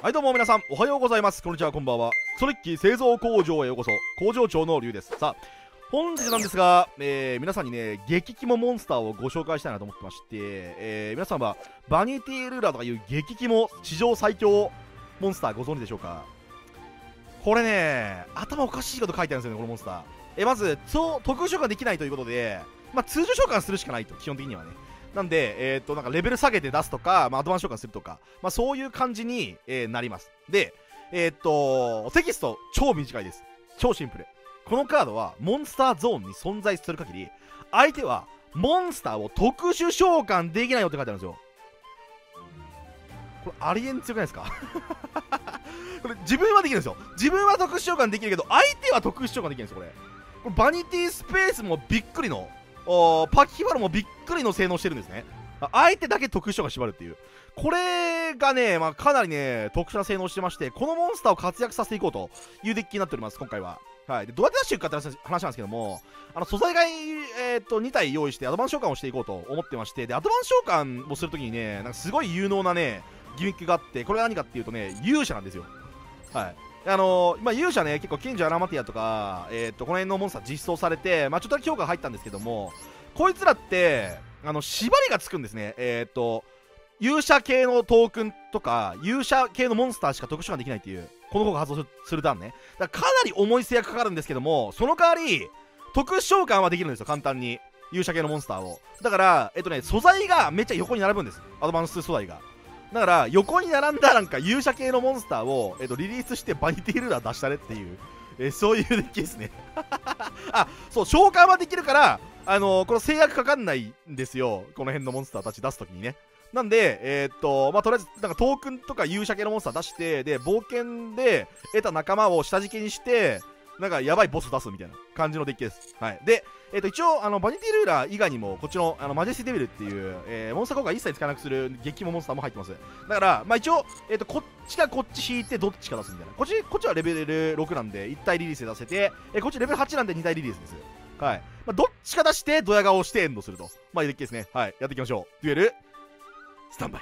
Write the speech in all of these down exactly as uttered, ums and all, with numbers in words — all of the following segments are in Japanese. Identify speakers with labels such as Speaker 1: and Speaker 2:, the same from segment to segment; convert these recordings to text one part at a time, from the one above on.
Speaker 1: はいどうも皆さんおはようございます。こんにちは、こんばんは。クソデッキ製造工場へようこそ。工場長のリュウです。さあ本日なんですが、えー、皆さんにね激キモモンスターをご紹介したいなと思ってまして、えー、皆さんはバニティルーラーとかいう激キモ史上最強モンスターご存知でしょうか。これね頭おかしいこと書いてあるんですよね、このモンスター。えまず特殊召喚できないということで、まあ、通常召喚するしかないと、基本的にはね。なんで、えー、っとなんかレベル下げて出すとか、まあ、アドバンス召喚するとか、まあ、そういう感じに、えー、なります。で、えー、っとテキスト超短いです。超シンプル。このカードはモンスターゾーンに存在する限り、相手はモンスターを特殊召喚できないよって書いてあるんですよ。これありえん強くないですかこれ自分はできるんですよ。自分は特殊召喚できるけど、相手は特殊召喚できるんですよ。これこれバニティスペースもびっくりの、パキファロもびっくりの性能してるんですね。相手だけ特殊召喚縛るっていう、これがね、まあ、かなりね特殊な性能してまして、このモンスターを活躍させていこうというデッキになっております、今回は。はい、でどうやって出していくかって話なんですけども、あの素材が、えー、とに体用意してアドバンス召喚をしていこうと思ってまして、でアドバンス召喚をするときにね、なんかすごい有能なねギミックがあって、これが何かっていうとね、勇者なんですよ。はい、あのー、まあ、勇者ね、結構賢者アラマティアとか、えー、とこの辺のモンスター実装されて、まあ、ちょっとだけ評価が入ったんですけども、こいつらってあの縛りがつくんですね。えっ、ー、と勇者系のトークンとか勇者系のモンスターしか特殊召喚できないっていう、この方が発動するターンね。だからかなり重い制約かかるんですけども、その代わり特殊召喚はできるんですよ、簡単に。勇者系のモンスターを。だからえっとね素材がめっちゃ横に並ぶんです、アドバンス素材が。だから横に並んだなんか勇者系のモンスターを、えっと、リリースしてバニティルーラー出したねっていう、えー、そういうデッキですねあ、そう召喚はできるから、あのー、この制約かかんないんですよ、この辺のモンスターたち出すときにね。なんで、えー、っと、まあ、とりあえず、なんかトークンとか勇者系のモンスター出して、で、冒険で得た仲間を下敷きにして、なんかやばいボス出すみたいな感じのデッキです。はい。で、えー、っと、一応、あの、バニティルーラー以外にも、こっちの、あの、マジェスティデビルっていう、えー、モンスター効果一切使わなくする激キモモンスターも入ってます。だから、まあ、一応、えー、っと、こっちかこっち引いて、どっちか出すみたいな。こっち、こっちはレベルろくなんで、いち体リリースで出せて、えー、こっちレベルはちなんでに体リリースです。はい。まあ、どっちか出して、ドヤ顔をしてエンドすると。まあ、いいデッキですね。はい。やっていきましょう。デュエル、スタンバイ。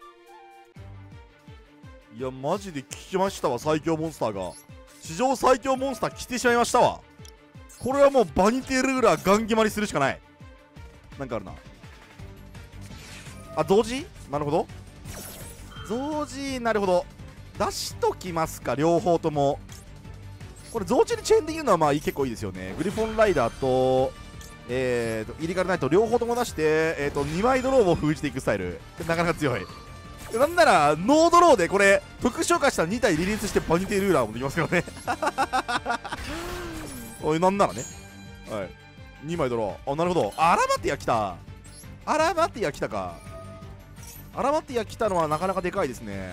Speaker 1: いやマジで聞きましたわ、最強モンスターが。史上最強モンスター来てしまいましたわ。これはもうバニティルーラーガン決まりするしかない。なんかあるなあ、同時なるほど、同時なるほど、出しときますか、両方とも。これ同時にチェーンできるのはまあ結構いいですよね。グリフォンライダーとえーとイリガルナイト両方とも出して、えーとにまいドローを封じていくスタイル、なかなか強い。なんならノードローでこれ特殊召喚したらに体リリースしてバニティルーラーもできますからねおい、なんならね、はい、にまいドロー。あ、なるほど、アラマティア来た。アラマティア来たか。アラマティア来たのはなかなかでかいですね。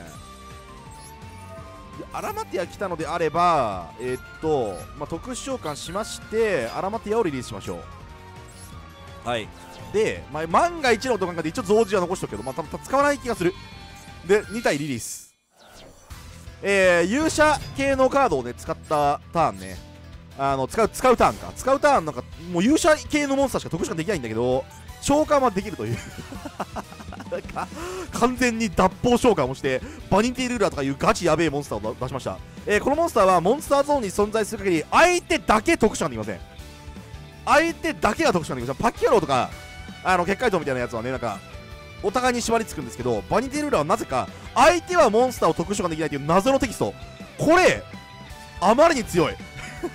Speaker 1: アラマティア来たのであれば、えー、っと、まあ、特殊召喚しましてアラマティアをリリースしましょう。はい。で、まあ、万が一のと考えて一応増持は残しておくけど、まあ、多分使わない気がする。で、に体リリース。えー、勇者系のカードをね、使ったターンね。あの、使う、使うターンか。使うターンなんか、もう勇者系のモンスターしか特殊召喚できないんだけど、召喚はできるという。なんか、完全に脱法召喚をして、バニティルーラーとかいうガチやべえモンスターを出しました。えー、このモンスターはモンスターゾーンに存在する限り、相手だけ特殊召喚できません。相手だけが特殊召喚できません。パッキャローとか、あの、結界塔みたいなやつはね、なんか、お互いに縛りつくんですけど、バニティルーラーはなぜか相手はモンスターを特殊召喚できないという謎のテキスト。これあまりに強い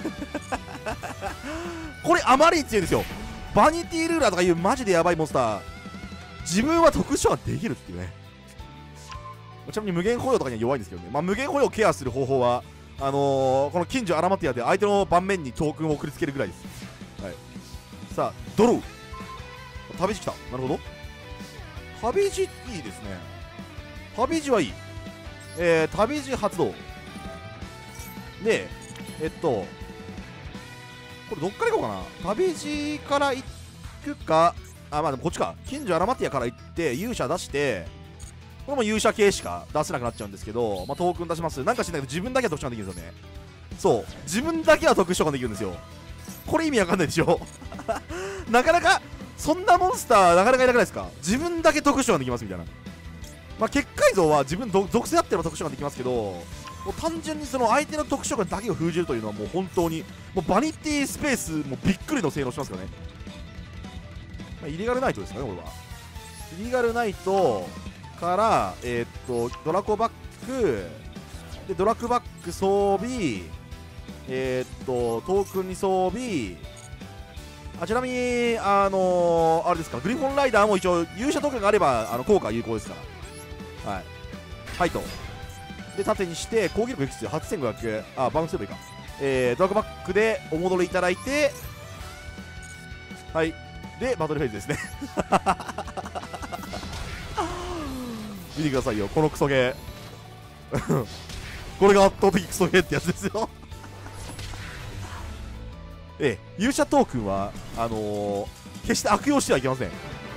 Speaker 1: これあまりに強いですよ。バニティルーラーとかいうマジでやばいモンスター、自分は特殊召喚できるっていうね。ちなみに無限保養とかには弱いんですけどね。まあ、無限保養をケアする方法はあのー、この近所アラマティアで相手の盤面にトークンを送りつけるぐらいです。はい、さあドロー旅路来た。なるほど、旅路いいですね。旅路はいい。えー、旅路発動で、えっとこれどっから行こうかな。旅路から行くか、あ、まあでもこっちか。近所アラマティアから行って勇者出して、これも勇者系しか出せなくなっちゃうんですけど、まあ、トークン出します。なんか知んないけど自分だけは特殊召喚できるんですよね。そう自分だけは特殊召喚できるんですよ。これ意味わかんないでしょなかなかそんなモンスターなかなかいなくないですか。自分だけ特殊召喚できますみたいな。 まあ、結界像は自分ど属性あっての特殊ができますけど、もう単純にその相手の特殊がだけを封じるというのはもう本当にもうバニティスペースもびっくりの性能しますからね。まあ、イリガルナイトですかね、これは。イリガルナイトから、えー、っとドラコバックでドラクバック装備、えー、っとトークンに装備、あちなみにあのー、あれですか、グリフォンライダーも一応勇者トークンがあればあの効果有効ですから、はいはいと。で縦にして攻撃力いくつはっせんごひゃく、あバウンスすればいいか、えー、ドラクバックでお戻りいただいて、はいでバトルフェーズですね見てくださいよこのクソゲーこれが圧倒的クソゲーってやつですよええ、勇者トークンはあのー、決して悪用してはいけません。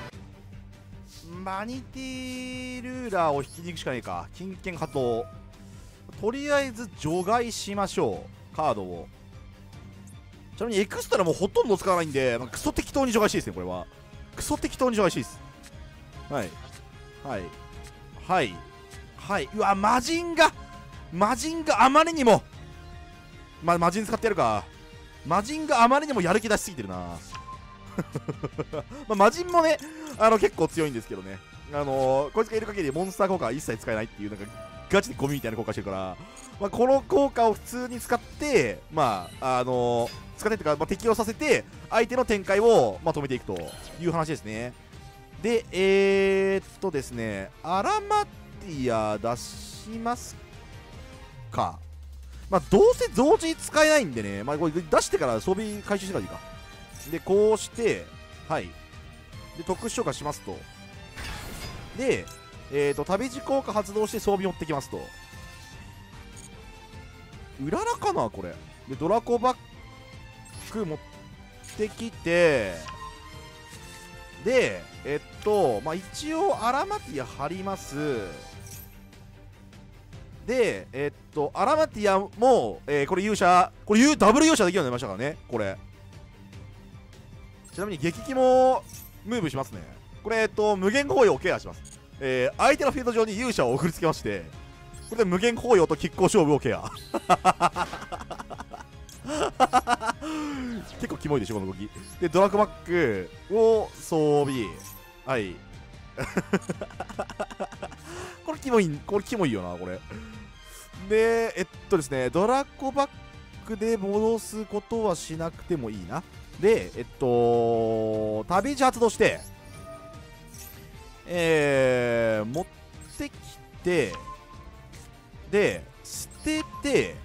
Speaker 1: マニティルーラーを引きに行くしかないか。金剣波動、とりあえず除外しましょうカードを。ちなみにエクストラもほとんど使わないんで、まあ、クソ適当に除外していいですね。これはクソ適当に除外していいです。はいはいはいはい。うわ魔人が魔人があまりにも、まあ、魔人使ってやるか。魔人があまりにもやる気出しすぎてるなまあ魔人もねあの結構強いんですけどね、あのー、こいつがいる限りモンスター効果は一切使えないっていうなんかガチでゴミみたいな効果してるから、まあ、この効果を普通に使ってまああのー、使ってっていうか、まあ、適用させて相手の展開を、まあ、止めていくという話ですね。でえー、っとですねアラマティア出しますか。まあどうせ同時に使えないんでね、まあ、これ出してから装備回収してからいいか。でこうしてはいで特殊召喚しますと、でえーと旅路効果発動して装備持ってきますと、うららかなこれでドラコバック持ってきて、でえっとまあ一応アラマティア貼ります。でえっとアラマティアも、えー、これ勇者これダブル勇者できるようになりましたからね。これちなみに激キモムーブしますね。これえっと無限包囲をケアします。えー、相手のフィールド上に勇者を送りつけまして、これで無限包囲と拮抗勝負をケア結構キモいでしょこの動きで。ドラクバックを装備、はいこれキモいこれキモいよなこれで。えっとですねドラコバックで戻すことはしなくてもいいな。でえっと旅路発動してえー、持ってきて、で捨てて、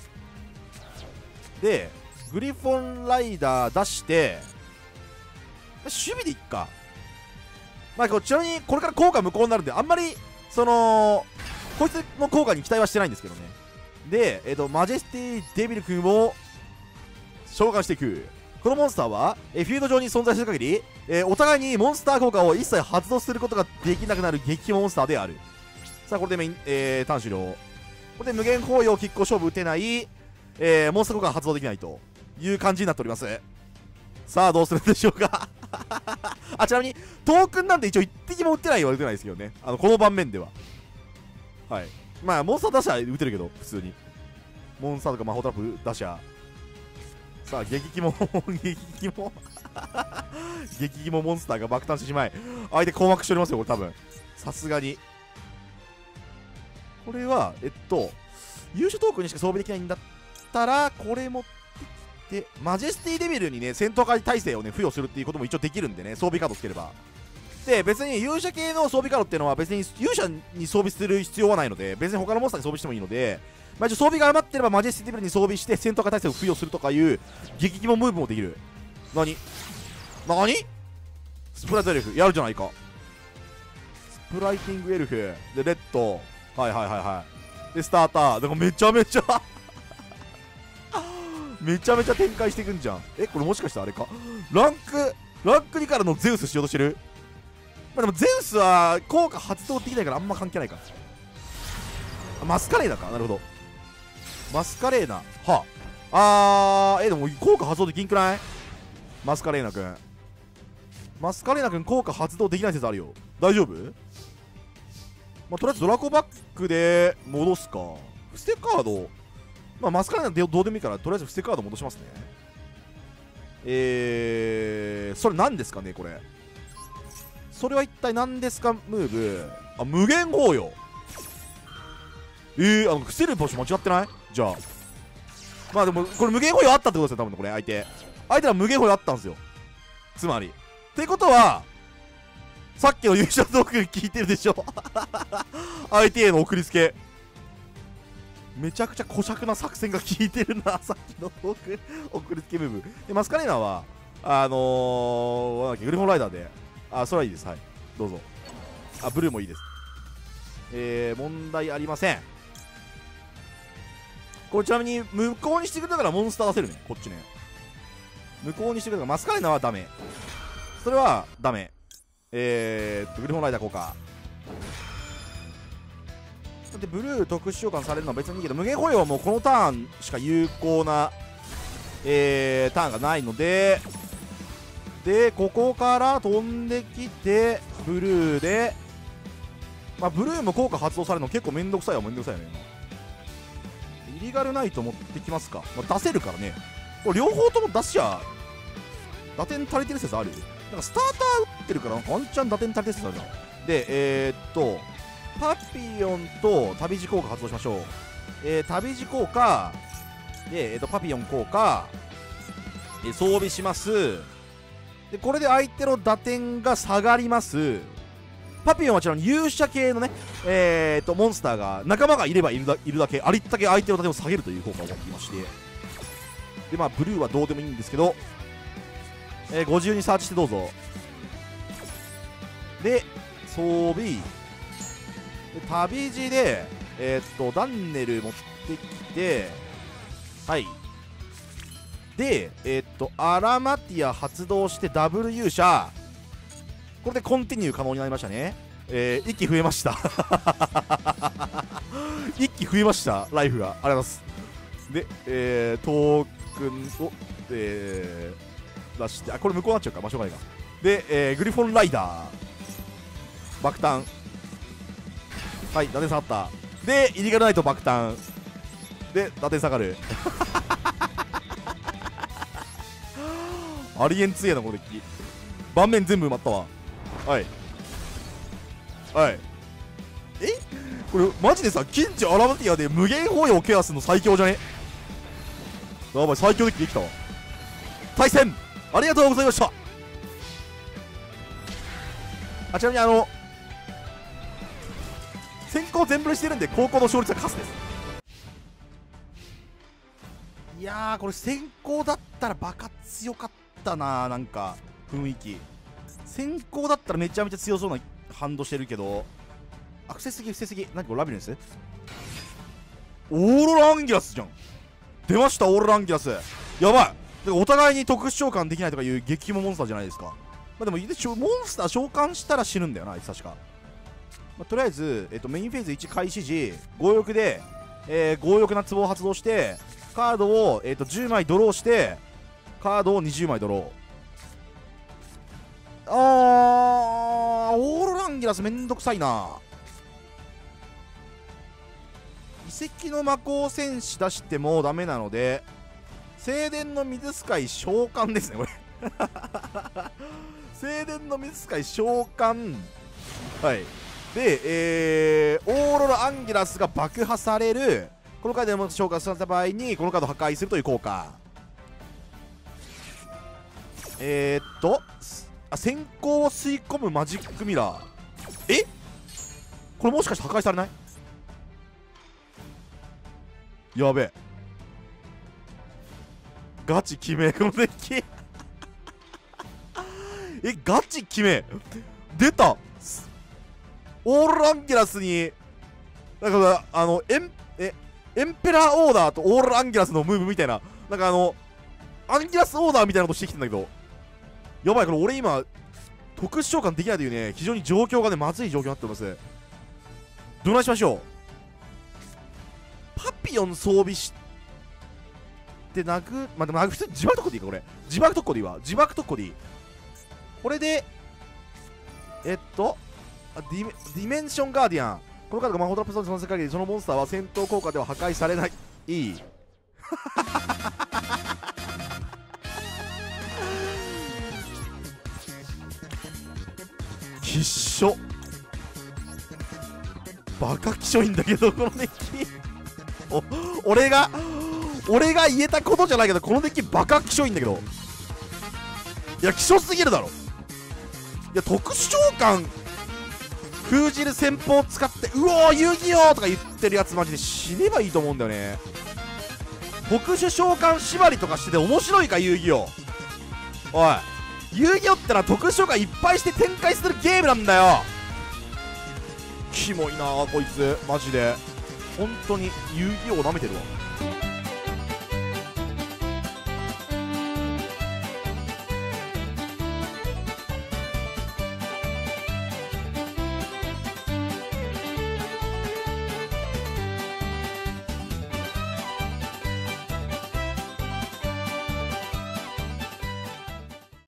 Speaker 1: でグリフォンライダー出して守備でいっか。まあちなみにこれから効果無効になるんであんまりそのこいつの効果に期待はしてないんですけどね。でえっとマジェスティデビル君を召喚していく。このモンスターはえフィールド上に存在する限り、えー、お互いにモンスター効果を一切発動することができなくなる激モンスターである。さあこれでメイン、えー、ターン終了。これで無限包囲を拮抗勝負打てない、えー、モンスター効果が発動できないという感じになっております。さあどうするんでしょうかあちなみにトークンなんて一応一滴も打ってない言われてないですけどね、あのこの盤面では。はいまあモンスター打者打てるけど普通にモンスターとか魔法トラップ打者。さあ激キモ激キモ激キモモンスターが爆誕してしまい相手困惑しておりますよこれ多分さすがに。これはえっと勇者トークンにしか装備できないんだったらこれ持ってきてマジェスティデビルにね戦闘回耐性をね付与するっていうことも一応できるんでね、装備カードつければ。で別に勇者系の装備カードっていうのは別に勇者に装備する必要はないので別に他のモンスターに装備してもいいので、まあ、一応装備が余ってればマジェスティデビルに装備して戦闘回耐性を付与するとかいう激キモムーブもできる。何何スプライトエルフやるじゃないか。スプライティングエルフでレッド、はいはいはいはいでスターターだからめちゃめちゃめちゃめちゃ展開していくんじゃん。えこれもしかしてあれかランクランクにからのゼウスしようとしてる。まあでもゼウスは効果発動できないからあんま関係ないか。マスカレーナか、なるほどマスカレーナはああーえでも効果発動できんくない。マスカレーナくんマスカレーナくん効果発動できない説あるよ。大丈夫まあ、とりあえずドラコバックで戻すか。伏せカード、まあ、マスカラなんてどうでもいいから、とりあえず伏せカード戻しますね。えー、それ何ですかね、これ。それは一体何ですか、ムーブ。あ、無限包容。えー、あの、伏せる場所間違ってない？じゃあ。まあでも、これ無限包容あったってことですよ、多分これ、相手。相手は無限包容あったんですよ。つまり。ってことは、さっきの優勝トーク聞いてるでしょ相手への送りつけ。めちゃくちゃ小尺な作戦が効いてるな、さっきのトーク送りつけムーブ。で、マスカレーナは、あのー、なんだっけ、グリフォンライダーで、あ、それはいいです。はい。どうぞ。あ、ブルーもいいです。えー、問題ありません。これちなみに、無効にしてくれたからモンスター出せるね、こっちね。無効にしてくれたから、マスカレーナはダメ。それはダメ。えーっと、グリフォンライダー効果。でブルー特殊召喚されるのは別にいいけど、無限保養はもうこのターンしか有効な、えー、ターンがないので、でここから飛んできてブルーで、まあ、ブルーも効果発動されるの結構めんどくさいはめんどくさいよね。イリガルナイト持ってきますか、まあ、出せるからね。これ両方とも出しちゃ打点足りてる説ある。なんかスターター打ってるからワンチャン打点足りてる説あるじゃん。でえー、っとパピヨンと旅路効果発動しましょう。えー、旅路効果で、えー、とパピヨン効果、えー、装備します。でこれで相手の打点が下がります。パピヨンはちろん勇者系のね、えー、とモンスターが仲間がいればいる だ, いるだけありったけ相手の打点を下げるという効果を持っていまして、でまあブルーはどうでもいいんですけど、えー、ご自由にサーチしてどうぞ。で装備旅路で、えー、っと、ダンネル持ってきて、はい。で、えー、っと、アラマティア発動してダブル勇者。これでコンティニュー可能になりましたね。えー、一気増えました。一気増えました、ライフが。ありがとうございます。で、えー、トークンを、えー、出して、あ、これ無効になっちゃうか、まあ、しょうがないか。で、えー、グリフォンライダー。爆弾。はい、打点下がった。で、イリガルナイト爆弾。で、打点下がる。ありえん強えな、このデッキ。盤面全部埋まったわ。はい。はい。えこれ、マジでさ、近所アラマティアで無限包容をケアするの最強じゃね？やばい、最強デッキできたわ。対戦ありがとうございました。あ、ちなみにあの、先行全振りしてるんで高校の勝率はカスです。いやーこれ先行だったらバカ強かったなー。なんか雰囲気先行だったらめちゃめちゃ強そうなハンドしてるけど、あ、伏せすぎ伏せすぎ。何これラビリンスオーロラアンギラスじゃん。出ましたオーロラアンギラス。やばい。お互いに特殊召喚できないとかいう激キモモンスターじゃないですか。まあでもモンスター召喚したら死ぬんだよなあいつ確か。まあ、とりあえず、えっと、メインフェーズいち開始時強欲で、えー、強欲な壺を発動してカードを、えっと、じゅうまいドローしてカードをにじゅうまいドロー。あーオーロランギラスめんどくさいな。遺跡の魔鋼戦士出してもダメなので聖殿の水使い召喚ですねこれ聖殿の水使い召喚。はいで、えー、オーロラアンギラスが爆破される。このカードでも召喚された場合にこのカードを破壊するという効果。えー、っとあ先行を吸い込むマジックミラー。えこれもしかして破壊されない？やべえガチ決めこのデッキえガチ決め出たオーロラアンギラスになんかあのエンえエンペラーオーダーとオーロラアンギラスのムーブみたいななんかあのアンギラスオーダーみたいなことしてきてんだけど、やばいこれ俺今特殊召喚できないというね非常に状況がねまずい状況になっております。どないしましょう。パピヨン装備して殴まあでも普通に自爆特攻でいいかこれ自爆特攻でいいわ自爆特攻でいい。これでえっとディメ、ディメンションガーディアンこのカードが魔法トラップストーンに存在する限りそのモンスターは戦闘効果では破壊されない。いいきっしょ、バカきしょいんだけどこのデッキお俺が俺が言えたことじゃないけどこのデッキバカきしょいんだけど、いやきしょすぎるだろ。いや特殊召喚封じる戦法を使ってうおー遊戯王とか言ってるやつマジで死ねばいいと思うんだよね。特殊召喚縛りとかしてて面白いか遊戯王。おい遊戯王ってのは特殊召喚いっぱいして展開するゲームなんだよ。キモいなあこいつマジで本当に遊戯王なめてるわ。